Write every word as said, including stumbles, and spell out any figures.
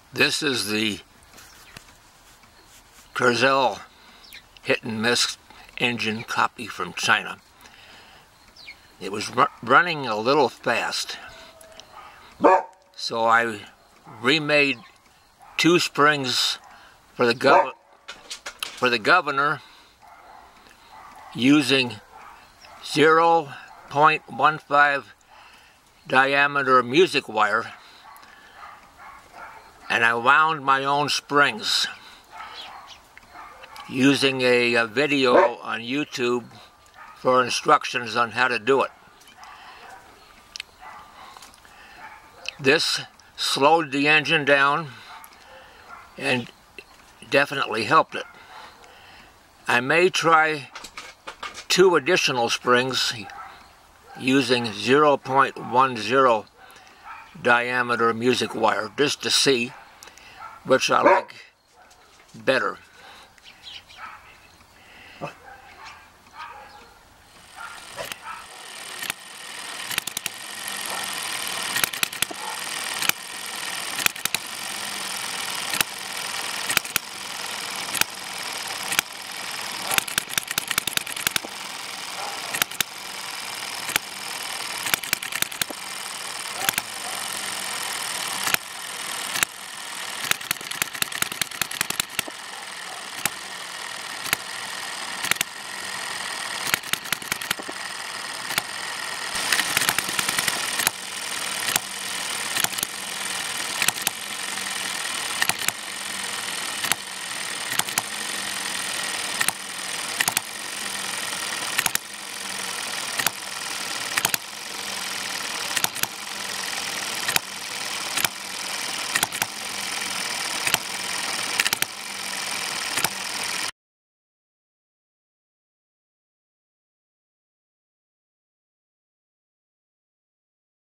This is the Kerzel hit and miss engine copy from China. It was r running a little fast, so I remade two springs for the gov for the governor using zero point one five diameter music wire, and I wound my own springs using a, a video on YouTube for instructions on how to do it. This slowed the engine down and definitely helped it. I may try two additional springs using zero point one zero diameter music wire just to see which I like better.